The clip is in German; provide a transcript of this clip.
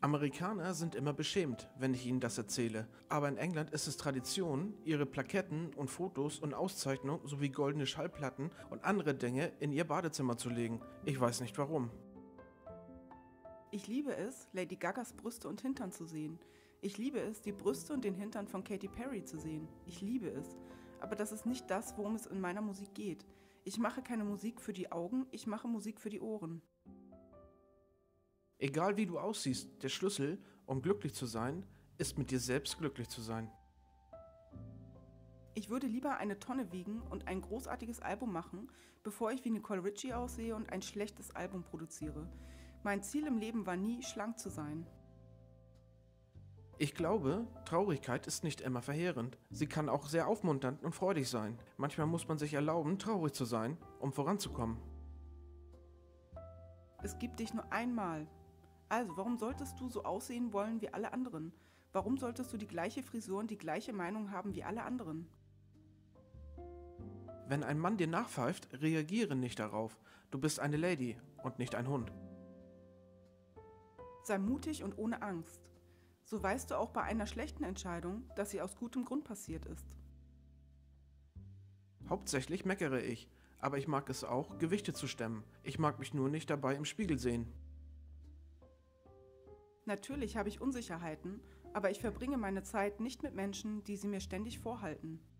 Amerikaner sind immer beschämt, wenn ich ihnen das erzähle. Aber in England ist es Tradition, ihre Plaketten und Fotos und Auszeichnungen sowie goldene Schallplatten und andere Dinge in ihr Badezimmer zu legen. Ich weiß nicht warum. Ich liebe es, Lady Gagas Brüste und Hintern zu sehen. Ich liebe es, die Brüste und den Hintern von Katy Perry zu sehen. Ich liebe es. Aber das ist nicht das, worum es in meiner Musik geht. Ich mache keine Musik für die Augen, ich mache Musik für die Ohren. Egal wie du aussiehst, der Schlüssel, um glücklich zu sein, ist mit dir selbst glücklich zu sein. Ich würde lieber eine Tonne wiegen und ein großartiges Album machen, bevor ich wie Nicole Richie aussehe und ein schlechtes Album produziere. Mein Ziel im Leben war nie, schlank zu sein. Ich glaube, Traurigkeit ist nicht immer verheerend. Sie kann auch sehr aufmunternd und freudig sein. Manchmal muss man sich erlauben, traurig zu sein, um voranzukommen. Es gibt dich nur einmal. Also, warum solltest du so aussehen wollen wie alle anderen? Warum solltest du die gleiche Frisur und die gleiche Meinung haben wie alle anderen? Wenn ein Mann dir nachpfeift, reagiere nicht darauf. Du bist eine Lady und nicht ein Hund. Sei mutig und ohne Angst. So weißt du auch bei einer schlechten Entscheidung, dass sie aus gutem Grund passiert ist. Hauptsächlich meckere ich, aber ich mag es auch, Gewichte zu stemmen. Ich mag mich nur nicht dabei im Spiegel sehen. Natürlich habe ich Unsicherheiten, aber ich verbringe meine Zeit nicht mit Menschen, die sie mir ständig vorhalten.